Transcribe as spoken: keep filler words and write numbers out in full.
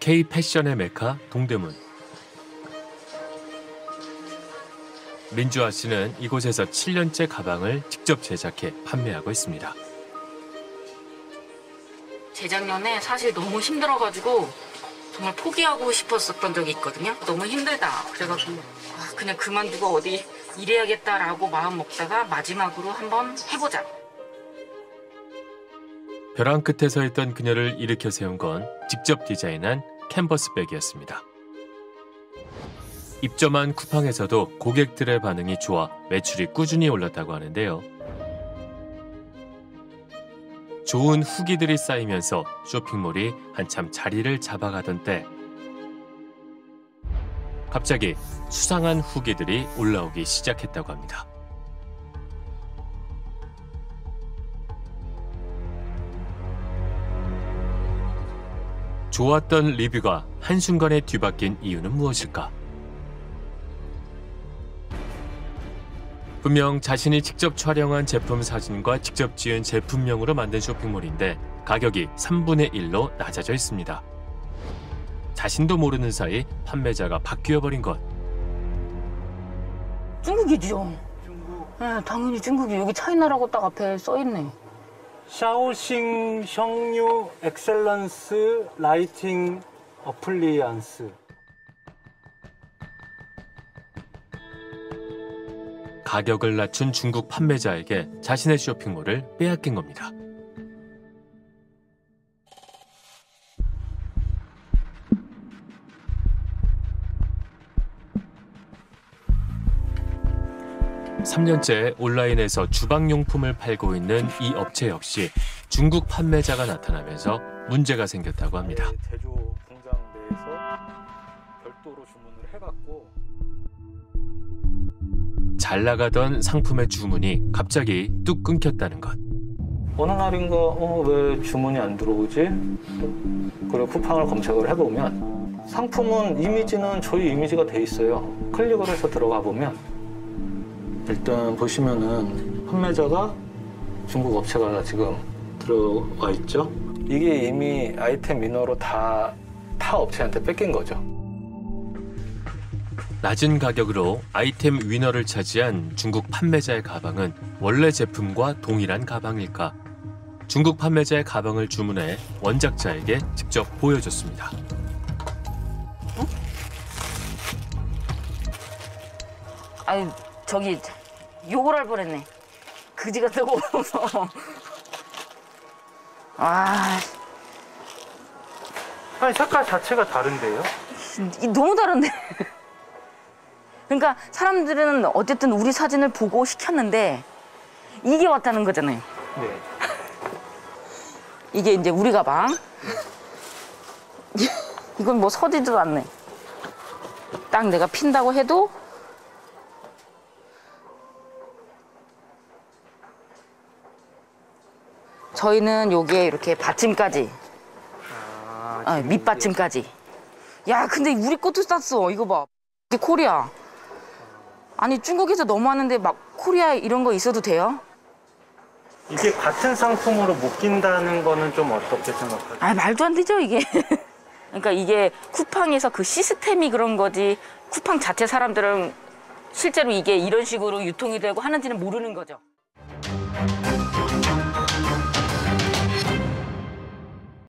K 패션의 메카 동대문. 민주아 씨는 이곳에서 칠 년째 가방을 직접 제작해 판매하고 있습니다. 재작년에 사실 너무 힘들어가지고 정말 포기하고 싶었었던 적이 있거든요. 너무 힘들다. 그래가지고 아, 그냥 그만두고 어디 일해야겠다라고 마음 먹다가 마지막으로 한번 해보자. 벼랑 끝에 서 있던 그녀를 일으켜 세운 건 직접 디자인한 캔버스백이었습니다. 입점한 쿠팡에서도 고객들의 반응이 좋아 매출이 꾸준히 올랐다고 하는데요. 좋은 후기들이 쌓이면서 쇼핑몰이 한참 자리를 잡아가던 때 갑자기 수상한 후기들이 올라오기 시작했다고 합니다. 좋았던 리뷰가 한순간에 뒤바뀐 이유는 무엇일까? 분명 자신이 직접 촬영한 제품 사진과 직접 지은 제품명으로 만든 쇼핑몰인데 가격이 삼분의 일로 낮아져 있습니다. 자신도 모르는 사이 판매자가 바뀌어버린 것. 중국이죠. 중국. 네, 당연히 중국이. 여기 차이나라고 딱 앞에 써있네. 샤오싱 형유 엑셀런스 라이팅 어플리안스. 가격을 낮춘 중국 판매자에게 자신의 쇼핑몰을 빼앗긴 겁니다. 삼 년째 온라인에서 주방용품을 팔고 있는 이 업체 역시 중국 판매자가 나타나면서 문제가 생겼다고 합니다. 제조 공장 내에서 별도로 주문을 해갖고 잘 나가던 상품의 주문이 갑자기 뚝 끊겼다는 것. 어느 날인가 어, 왜 주문이 안 들어오지? 그리고 쿠팡을 검색을 해보면 상품은 이미지는 저희 이미지가 돼 있어요. 클릭을 해서 들어가 보면 일단 보시면은 판매자가 중국 업체가 지금 들어와 있죠. 이게 이미 아이템 위너로 다, 타 업체한테 뺏긴 거죠. 낮은 가격으로 아이템 위너를 차지한 중국 판매자의 가방은 원래 제품과 동일한 가방일까? 중국 판매자의 가방을 주문해 원작자에게 직접 보여줬습니다. 응? 아니 저기 욕을 할 뻔했네. 그지 같다고 울어서. 아, 아니 색깔 자체가 다른데요? 너무 다른데. 그러니까 사람들은 어쨌든 우리 사진을 보고 시켰는데 이게 왔다는 거잖아요. 네. 이게 이제 우리 가방. 이건 뭐 서지도 않네. 딱 내가 핀다고 해도 저희는 여기에 이렇게 받침까지. 아, 아, 밑받침까지. 야, 근데 우리 것도 쌌어. 이거 봐. 이게 코리아. 아니 중국에서 너무 하는데 막 코리아 이런 거 있어도 돼요? 이게 같은 상품으로 묶인다는 거는 좀 어떻게 생각하세요? 아, 말도 안 되죠 이게. 그러니까 이게 쿠팡에서 그 시스템이 그런 거지 쿠팡 자체 사람들은 실제로 이게 이런 식으로 유통이 되고 하는지는 모르는 거죠.